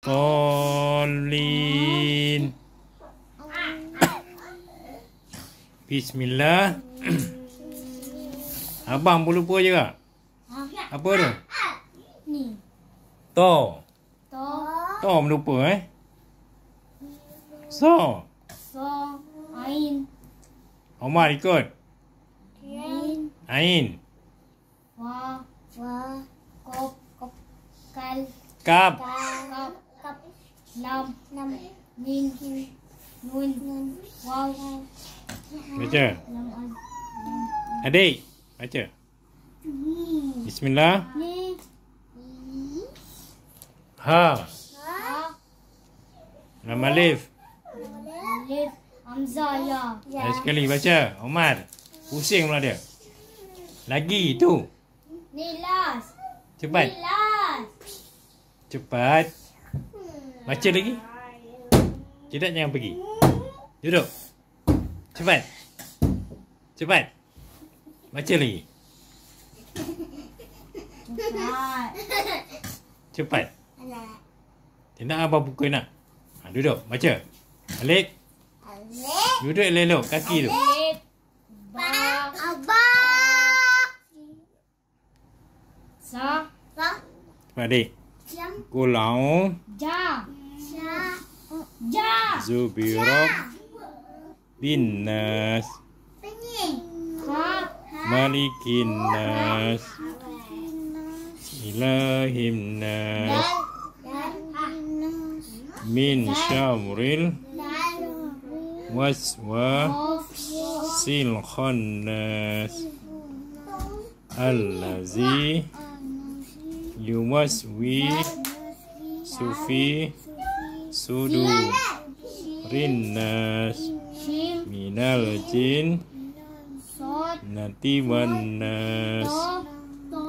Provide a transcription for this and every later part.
Dolin. Bismillah. Abang pun lupa juga. Apa tu? Ni. To. To. To lupa So. So. Ain. Omar ikut. Ain. Ain. Wa. Wa. Kop. Kop. Kal. Kap. Kap. Kap. Lam. Lam. Min. Nun. Nun. Waw. Baca. Lam. Adik. Baca. Bismillah. Ni. Ha. Ha. Lam alif. Alif. Hamzah ya. Lagi sekali baca. Omar. Pusing pula dia. Lagi tu. Ni last. Cepat. Ni last. Cepat. Baca lagi. Tidak, jangan pergi. Duduk. Cepat. Cepat. Baca lagi. Cepat. Cepat. Tidak apa pukul nak. Duduk. Baca. Alik. Duduk elok-elok. Kaki tu. Alif. Ba. Sa. Cepat adik. Kulau. Ja. Ja. Zubirok. Binnas. Ha. Malikin nas. Ilahim nas. Min syamril waswasil khannas. Allazi yuwaswi sufi sudurin nas. Shim. Minal jin Sod. nati wan nas. To.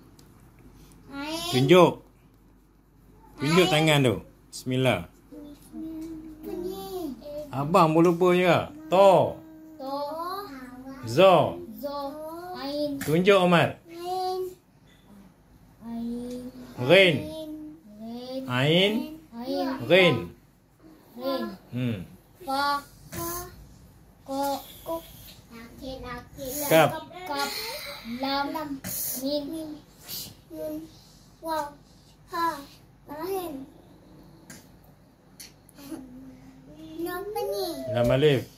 Tunjuk. Tunjuk tangan tu. Bismillah. Abang pun lupa juga. To. To. Zo. Zo. Ain. Tunjuk Omar. Ain. Rin. Ren. Ain. Ain. Rin. Ren. Fa. Ko. Kap. Kap. Lam. Min. Waw. Ha. Rahim. Nama ni. Lam alif.